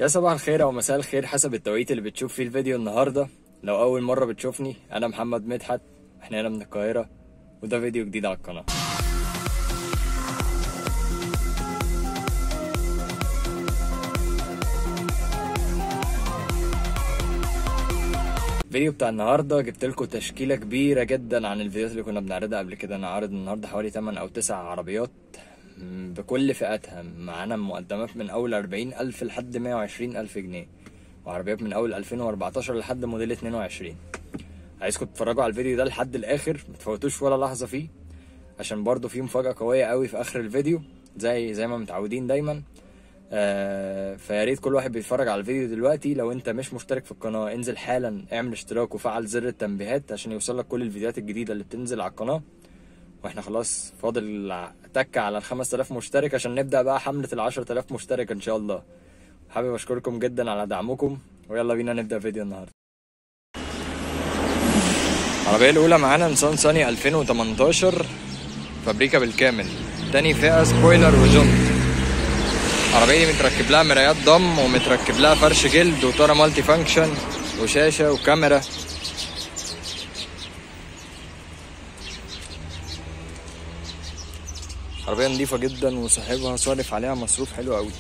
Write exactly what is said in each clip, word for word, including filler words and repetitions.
يا صباح الخير او مساء الخير حسب التوقيت اللي بتشوف فيه الفيديو النهارده. لو اول مره بتشوفني انا محمد مدحت، احنا هنا من القاهره وده فيديو جديد على القناه. الفيديو بتاع النهارده جبت لكم تشكيله كبيره جدا عن الفيديوهات اللي كنا بنعرضها قبل كده. انا عارض النهارده حوالي تمن او تسع عربيات بكل فئاتها، معانا مقدمات من اول أربعين ألف لحد مية وعشرين ألف جنيه، وعربيات من اول ألفين وأربعتاشر لحد موديل اتنين وعشرين. عايزكم تتفرجوا على الفيديو ده لحد الاخر، متفوتوش ولا لحظه فيه، عشان برضو فيه مفاجاه قويه قوي في اخر الفيديو زي زي ما متعودين دايما. آه فيا ريت كل واحد بيتفرج على الفيديو دلوقتي لو انت مش مشترك في القناه انزل حالا اعمل اشتراك وفعل زر التنبيهات عشان يوصلك كل الفيديوهات الجديده اللي بتنزل على القناه. واحنا خلاص فاضل تكه على ال خمسة آلاف مشترك عشان نبدا بقى حمله ال عشرة آلاف مشترك ان شاء الله. حابب اشكركم جدا على دعمكم، ويلا بينا نبدا فيديو النهارده. العربيه الاولى معانا نيسان صاني ألفين وتمنتاشر فابريكا بالكامل، تاني فئه سبويلر وجنط. العربيه دي متركب لها مرايات ضم ومتركب لها فرش جلد وطاره مالتي فانكشن وشاشه وكاميرا. عربيه نضيفه جدا وصاحبها صارف عليها مصروف حلو قوي.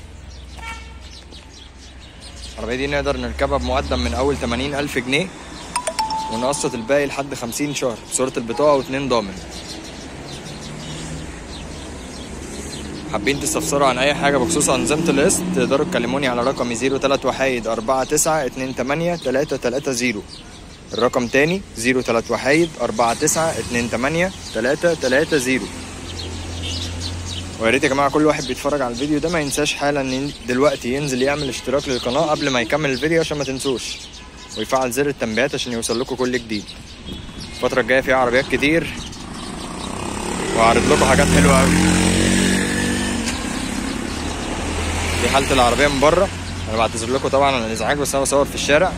العربيه دي نقدر نركبها بمقدم من اول تمانين ألف جنيه ونقسط الباقي لحد خمسين شهر بصوره البطاقه واتنين ضامن. حابين تستفسروا عن اي حاجه بخصوص انظمه القسط تقدروا تكلموني على رقمي زيرو تلاتة واحد أربعة تسعة اتنين تمانية تلاتة تلاتة زيرو. الرقم تاني زيرو تلاتة واحد أربعة تسعة اتنين تمانية تلاتة تلاتة زيرو. ويا ريت يا جماعه كل واحد بيتفرج على الفيديو ده ما ينساش حالا دلوقتي ينزل يعمل اشتراك للقناه قبل ما يكمل الفيديو عشان ما تنسوش، ويفعل زر التنبيهات عشان يوصل لكم كل جديد. الفتره الجايه فيها عربيات كتير وهعرض لكم حاجات حلوه قوي. دي حاله العربيه من بره، انا بعتذر لكم طبعا عن الازعاج بس انا بصور في الشارع.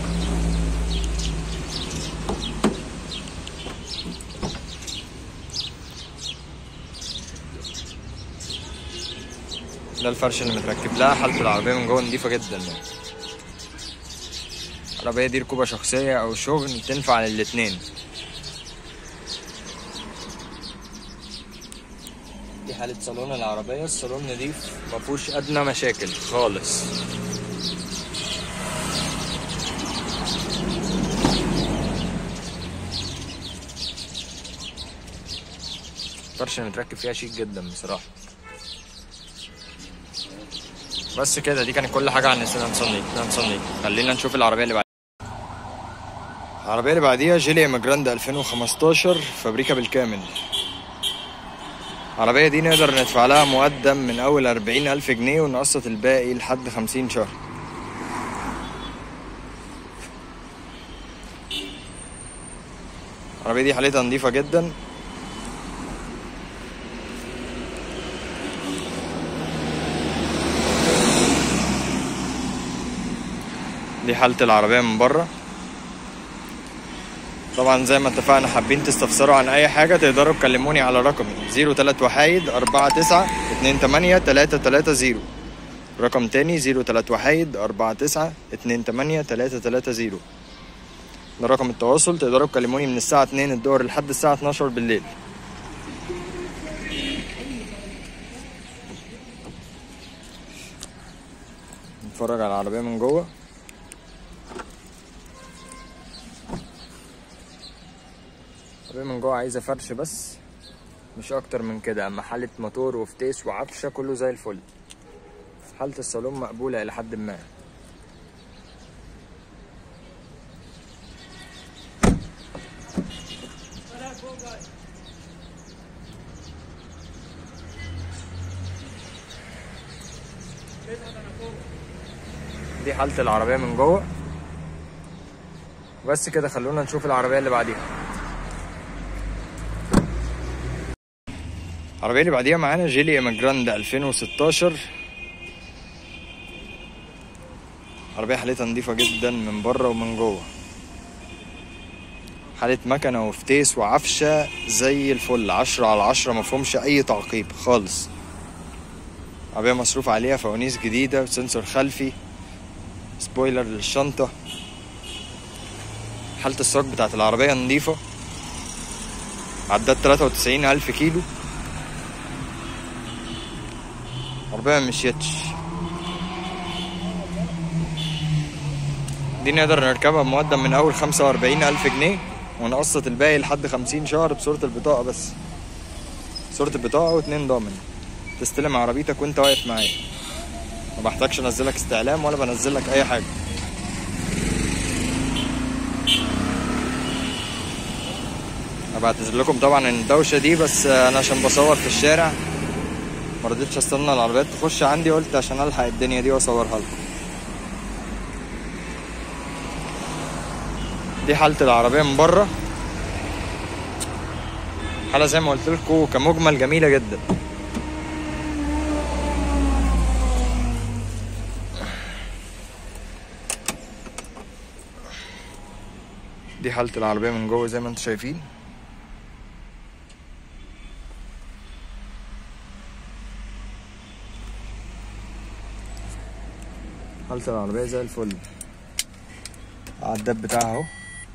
ده الفرش اللي متركب لها. حاله العربيه من جوه نضيفه جدا. العربيه دي ركوبه شخصيه او شغل تنفع للاتنين. دي حاله صالون العربيه، الصالون نضيف مفيهوش ادنى مشاكل خالص. الفرش اللي متركب فيها شيك جدا بصراحه. بس كده، دي كانت كل حاجه عن نيسان صاني. نيسان صاني خلينا نشوف العربيه اللي بعدها. العربيه اللي بعديها جيلي ايميجراند ألفين وخمستاشر فابريكا بالكامل. العربيه دي نقدر ندفع لها مقدم من اول أربعين ألف جنيه ونقسط الباقي لحد خمسين شهر. العربيه دي حالتها نظيفه جدا. دي حالة العربية من بره. طبعا زي ما اتفقنا حابين تستفسروا عن اي حاجة تقدروا تكلموني على رقمي زيرو تلاتة واحد أربعة تسعة اتنين تمانية تلاتة تلاتة زيرو. رقم تاني زيرو تلاتة واحد أربعة تسعة اتنين تمانية تلاتة تلاتة زيرو. ده رقم التواصل، تقدروا تكلموني من الساعة اتنين الظهر لحد الساعة اتناشر بالليل. نتفرج على العربية من جوه. من جوه عايزه فرش بس مش اكتر من كده، اما حاله موتور وفتيس وعفشه كله زي الفل. حاله الصالون مقبوله الى حد ما. دي حاله العربيه من جوه. بس كده، خلونا نشوف العربيه اللي بعديها. العربية اللي بعديها معانا جيلي ايميجراند ألفين وستاشر. عربية حالتها نضيفة جدا من بره ومن جوه. حالة مكنة وفتيس وعفشة زي الفل، عشرة على عشرة مفهومش أي تعقيب خالص. عربية مصروف عليها فوانيس جديدة وسنسور خلفي سبويلر للشنطة. حالة الصاج بتاعت العربية نضيفة. عدت تلاتة وتسعين ألف كيلو. عربية ممشيتش. دي نقدر نركبها بمقدم من أول خمسة وأربعين ألف جنيه، ونقسط الباقي لحد خمسين شهر بصورة البطاقة بس. صورة البطاقة واتنين ضامن. تستلم عربيتك وانت واقف معايا. ما بحتاجش انزلك استعلام ولا بنزلك اي حاجة. بعتذر لكم طبعا ان الدوشة دي، بس انا عشان بصور في الشارع مرضتش استنى العربيات تخش عندي، قلت عشان الحق الدنيا دي واصورها لكم. دي حالة العربية من بره. حالة زي ما قلت لكم كمجمل جميلة جدا. دي حالة العربية من جوه زي ما انتم شايفين. حالة العربية زي الفل. العداد بتاعها اهو.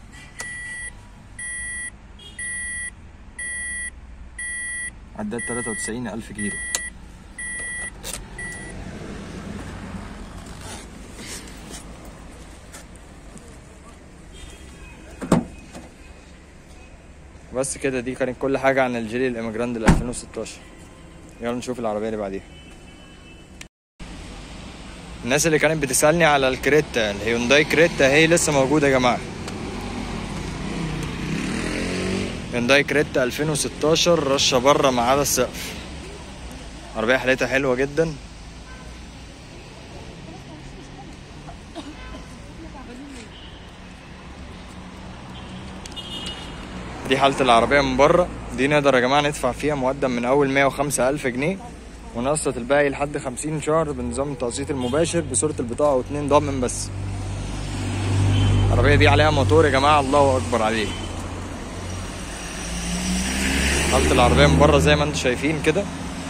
عداد تلاتة وتسعين ألف كيلو. بس كده دي كانت كل حاجة عن الجيلي الإيميجراند ل ألفين وستاشر. يلا نشوف العربية اللي بعديها. الناس اللي كانت بتسألني على الكريتا، الهيونداي كريتا، هي لسه موجودة يا جماعة. هيونداي كريتا ألفين وستاشر، رشة بره ما عدا السقف. عربية حالتها حلوة جدا. دي حالة العربية من بره. دي نقدر يا جماعة ندفع فيها مقدم من أول مية وخمسة ألف جنيه، ونقسط الباقي لحد خمسين شهر بنظام التقسيط المباشر بصورة البطاقة واتنين ضامن بس. العربية دي عليها موتور يا جماعة الله أكبر عليه. حالة العربية من بره زي ما انتم شايفين كده.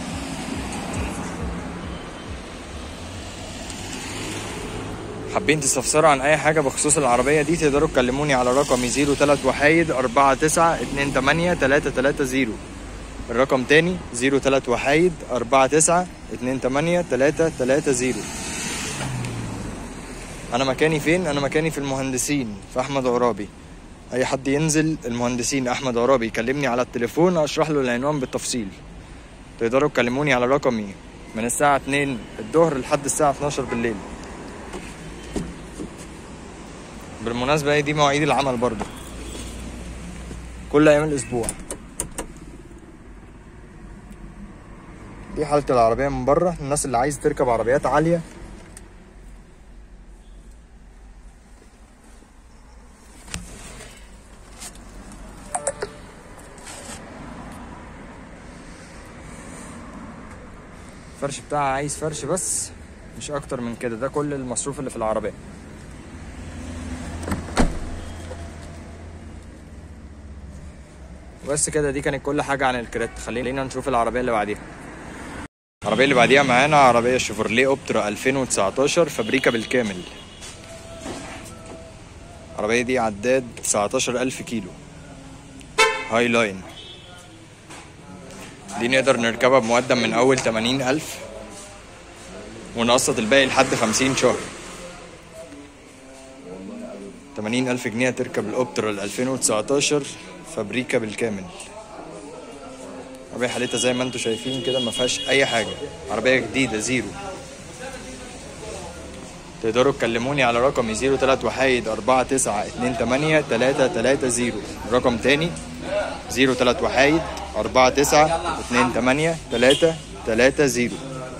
حابين تستفسروا عن اي حاجة بخصوص العربية دي تقدروا تكلموني على رقمي زيرو تلات وحايد أربعة تسعة اتنين تمانية تلاتة تلاتة زيرو. الرقم تاني زيرو تلات وحايد أربعة تسعة اتنين تمانية تلاتة تلاتة زيرو. انا مكاني فين؟ انا مكاني في المهندسين في احمد عرابي. اي حد ينزل المهندسين احمد عرابي يكلمني على التليفون اشرح له العنوان بالتفصيل. تقدروا تكلموني على رقمي من الساعة اتنين الظهر لحد الساعة اتناشر بالليل. بالمناسبة هي دي مواعيد العمل برضو، كل ايام الاسبوع. دي حالة العربية من بره. الناس اللي عايز تركب عربيات عالية، الفرش بتاعها عايز فرش بس مش اكتر من كده. ده كل المصروف اللي في العربية. بس كده دي كانت كل حاجة عن الكريت. خلينا نشوف العربية اللي بعديها. العربية اللي بعديها معانا عربية شيفروليه اوبترا ألفين وتسعتاشر، فابريكا بالكامل. العربية دي عداد تسعتاشر ألف كيلو، هاي لاين. دي نقدر نركبها بمقدم من أول تمانين ألف، ونقسط الباقي لحد خمسين شهر. تمانين ألف جنيه تركب الأوبترا ألفين وتسعتاشر فابريكا بالكامل. عربية حالتها زي ما انتم شايفين كده، ما فيهاش أي حاجة. عربية جديدة زيرو. تقدروا تكلموني على رقمي زيرو تلات وحايد أربعة تسعة اتنين تمانية تلاتة تلاتة زيرو. رقم تاني زيرو تلات وحايد أربعة تسعة اتنين تمانية تلاتة تلاتة زيرو.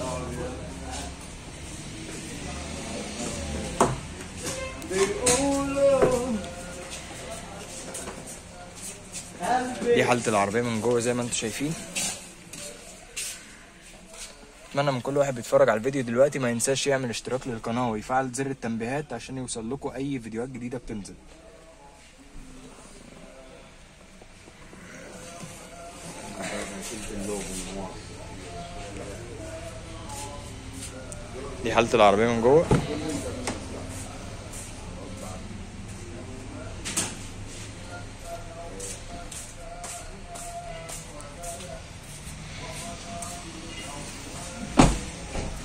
دي حالة العربية من جوه زي ما انتم شايفين. اتمنى من كل واحد بيتفرج على الفيديو دلوقتي ما ينساش يعمل اشتراك للقناة ويفعل زر التنبيهات عشان يوصل لكم اي فيديوهات جديدة بتنزل. دي حالة العربية من جوه.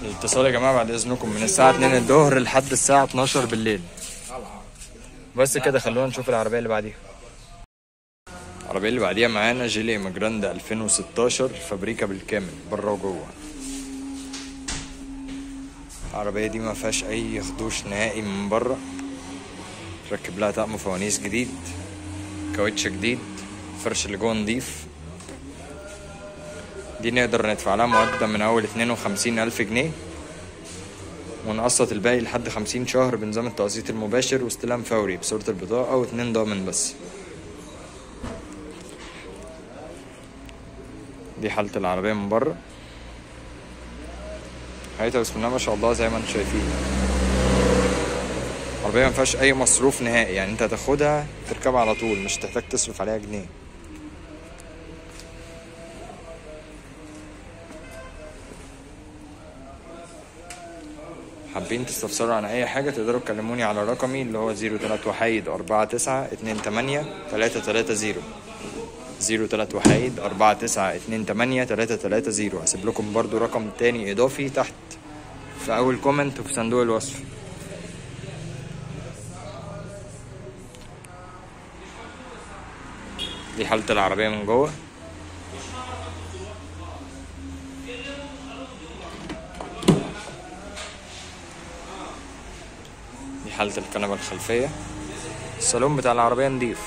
الاتصال يا جماعه بعد اذنكم من الساعه اتنين الظهر لحد الساعه اتناشر بالليل. بس كده خلونا نشوف العربيه اللي بعديها. العربيه اللي بعديها معانا جيلي إيميجراند ألفين وستاشر فابريكا بالكامل بره وجوه. العربيه دي ما فيهاش اي خدوش نهائي من بره، ركب لها طقم فوانيس جديد، كاوتش جديد، فرش اللي جوه نضيف. دي نقدر ندفع لها مقدم من اول اتنين وخمسين الف جنيه ونقسط الباقي لحد خمسين شهر بنظام التقسيط المباشر واستلام فوري بصورة البطاقة واتنين ضامن بس. دي حالة العربية من بره، حقيقة بسم الله ما شاء الله زي ما انتم شايفين. العربية مفيهاش اي مصروف نهائي، يعني انت هتاخدها تركبها على طول مش تحتاج تصرف عليها جنيه. حابين تستفسروا عن اي حاجة تقدروا تكلموني على رقمي اللي هو زيرو تلاتة واحد أربعة تسعة اتنين تمانية تلاتة تلاتة زيرو زيرو تلاتة واحد أربعة تسعة اتنين تمانية تلاتة تلاتة زيرو. هسيب لكم برضو رقم تاني اضافي تحت في اول كومنت وفي صندوق الوصف. دي حالة العربية من جوه. دي حالة الكنبة الخلفية. الصالون بتاع العربية نضيف.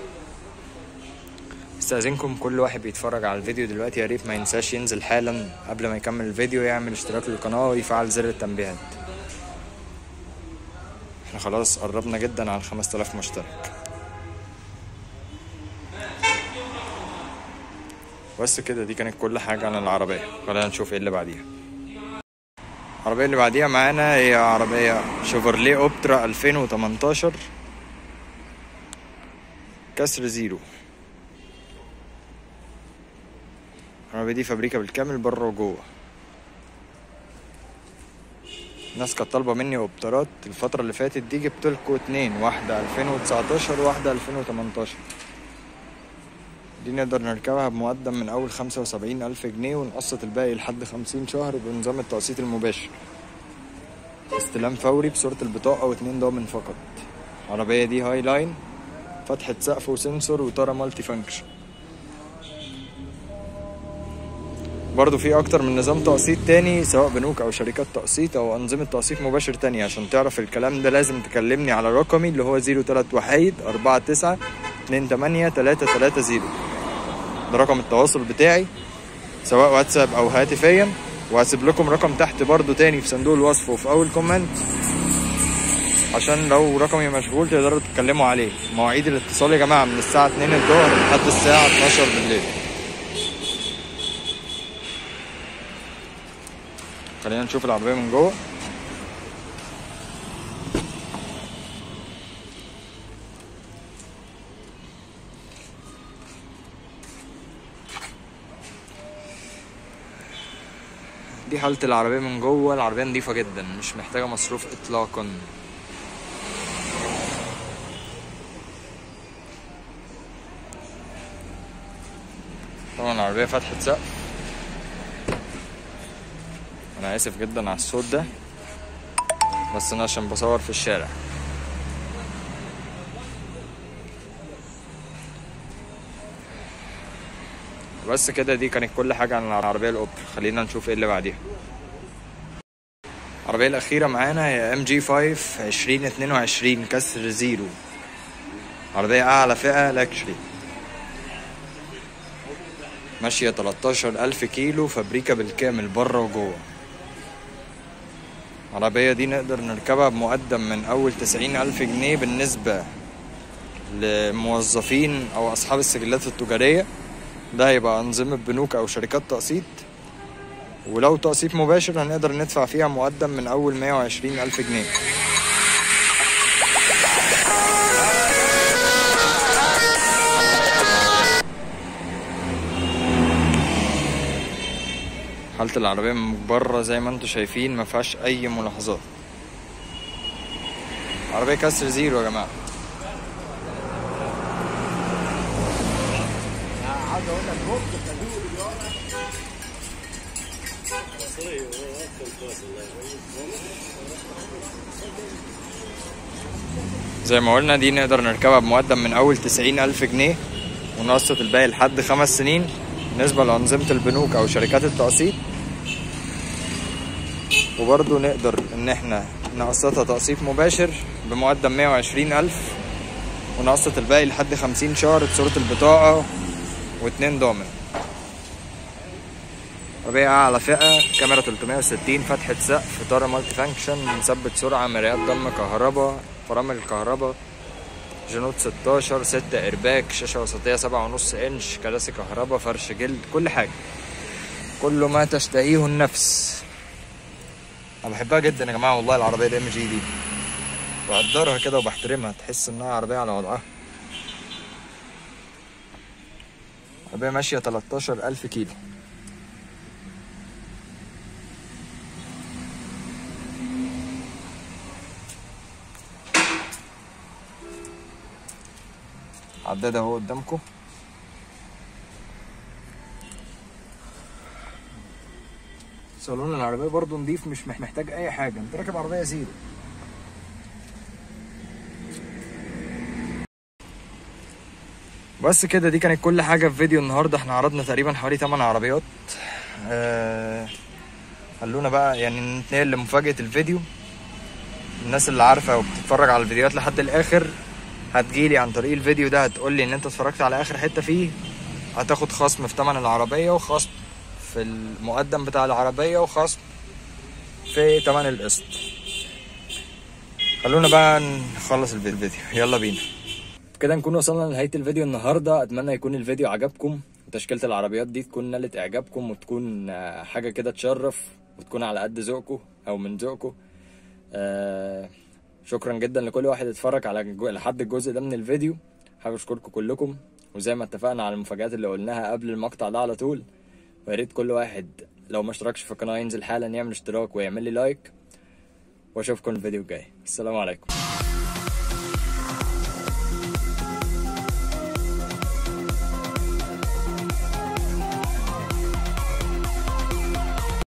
استاذنكم كل واحد بيتفرج على الفيديو دلوقتي يا ريت ما ينساش ينزل حالا قبل ما يكمل الفيديو يعمل اشتراك للقناة ويفعل زر التنبيهات. احنا خلاص قربنا جدا على خمسة آلاف مشترك. بس كده دي كانت كل حاجة عن العربية. خلينا نشوف ايه اللي بعديها. العربية اللي بعديها معانا هي عربية شيفروليه اوبترا ألفين وتمنتاشر كسر زيرو. العربية دي فابريكا بالكامل بره وجوه. الناس كانت طالبة مني اوبترات الفترة اللي فاتت دي، جبتلكوا اتنين، واحدة ألفين وتسعتاشر وواحدة ألفين وتمنتاشر. دي نقدر نركبها بمقدم من اول خمسة وسبعين الف جنيه ونقسط الباقي لحد خمسين شهر بنظام التقسيط المباشر، استلام فوري بصورة البطاقة واتنين ضامن فقط. العربية دي هاي لاين، فتحة سقف وسنسور وطارة مالتي فانكشن. برضو في اكتر من نظام تقسيط تاني سواء بنوك او شركات تقسيط او انظمة تقسيط مباشر تانية. عشان تعرف الكلام ده لازم تكلمني على رقمي اللي هو زيرو تلاتة واحد أربعة تسعة اتنين تمانية تلاتة تلاتة زيرو. ده رقم التواصل بتاعي سواء واتساب او هاتفيا، وهسيب لكم رقم تحت برضو تاني في صندوق الوصف وفي اول كومنت عشان لو رقمي مشغول تقدروا تتكلموا عليه. مواعيد الاتصال يا جماعة من الساعة اتنين الظهر لحد الساعة اتناشر بالليل. خلينا نشوف العربية من جوه. دي حالة العربية من جوه. العربية نضيفة جدا مش محتاجة مصروف اطلاقا. طبعا العربية فتحة سقف. انا اسف جدا على الصوت ده بس انا عشان بصور في الشارع. بس كده دي كانت كل حاجة عن العربية الاوبترا. خلينا نشوف ايه اللي بعديها. العربية الأخيرة معانا هي ام جي خمسة عشرين اتنين وعشرين كسر زيرو. عربية أعلى فئة لاكشري، ماشية تلتاشر ألف كيلو، فابريكا بالكامل بره وجوه. العربية دي نقدر نركبها بمقدم من أول تسعين ألف جنيه بالنسبة للموظفين أو أصحاب السجلات التجارية. ده هيبقى أنظمة بنوك أو شركات تقسيط، ولو تقسيط مباشر هنقدر ندفع فيها مقدم من أول مية وعشرين ألف جنيه. حالة العربية من بره زي ما انتوا شايفين ما فيهاش أي ملاحظات. عربية كسر زيرو يا جماعة. عايز اقول لك زي ما قلنا دي نقدر نركبها بمقدم من اول تسعين الف جنيه ونقسط الباقي لحد خمس سنين بالنسبة لأنظمة البنوك او شركات التقسيط. وبرضو نقدر ان احنا نقسطها تقسيط مباشر بمقدم مية وعشرين الف ونقسط الباقي لحد خمسين شهر بصورة البطاقة واتنين ضامن. عربية أعلى فئة، كاميرا تلتمية وستين، فتحة سقف، إطار مالتي فانكشن، مثبت سرعة، مرايات ضم كهرباء، فرامل الكهرباء، جنود ستاشر، ستة إرباك، شاشة وسطية سبعة ونص إنش، كراسي كهرباء، فرش جلد، كل حاجة، كل ما تشتهيه النفس. أنا بحبها جدا يا جماعة والله العربية دي ام جي دي، بقدرها كده وبحترمها، تحس إنها عربية على وضعها. عربية ماشية تلتاشر ألف كيلو. عداد اهو قدامكم. صالون العربية برضو نضيف، مش محتاج اي حاجة، انت راكب عربية زيرو. بس كده، دي كانت كل حاجة في فيديو النهاردة. احنا عرضنا تقريبا حوالي تمن عربيات. أه خلونا بقى يعني ننتقل لمفاجأة الفيديو. الناس اللي عارفة وبتتفرج على الفيديوهات لحد الاخر هتجيلي عن طريق الفيديو ده، هتقولي ان انت اتفرجت على اخر حتة فيه، هتاخد خصم في تمن العربية وخصم في المقدم بتاع العربية وخصم في تمن القسط. خلونا بقى نخلص الفيديو، يلا بينا. كده نكون وصلنا لنهاية الفيديو النهاردة. اتمنى يكون الفيديو عجبكم وتشكيلة العربيات دي تكون نالت اعجابكم وتكون حاجة كده تشرف وتكون على قد ذوقكم او من ذوقكم. آه شكرا جدا لكل واحد اتفرج على لحد الجزء ده من الفيديو. حابب اشكركم كلكم، وزي ما اتفقنا على المفاجآت اللي قلناها قبل المقطع ده على طول، وياريت كل واحد لو ما اشتركش في القناة ينزل حالا يعمل اشتراك ويعمل لي لايك، واشوفكم الفيديو الجاي. السلام عليكم.